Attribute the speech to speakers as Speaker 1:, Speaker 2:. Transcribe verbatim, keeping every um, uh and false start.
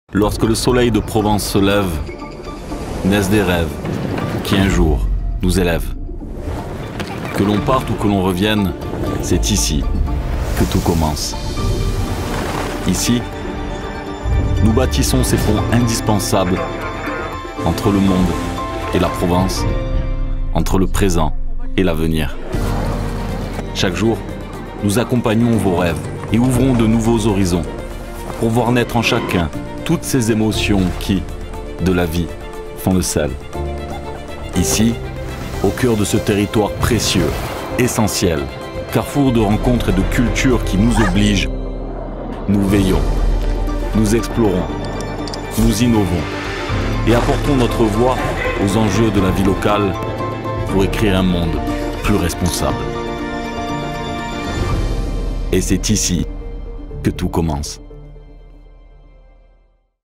Speaker 1: Lorsque le soleil de Provence se lève, naissent des rêves qui un jour nous élèvent. Que l'on parte ou que l'on revienne, c'est ici que tout commence. Ici, nous bâtissons ces ponts indispensables entre le monde et la Provence, entre le présent et l'avenir. Chaque jour, nous accompagnons vos rêves et ouvrons de nouveaux horizons pour voir naître en chacun toutes ces émotions qui, de la vie, font le sel. Ici, au cœur de ce territoire précieux, essentiel, carrefour de rencontres et de cultures qui nous obligent, nous veillons, nous explorons, nous innovons et apportons notre voix aux enjeux de la vie locale pour écrire un monde plus responsable. Et c'est ici que tout commence.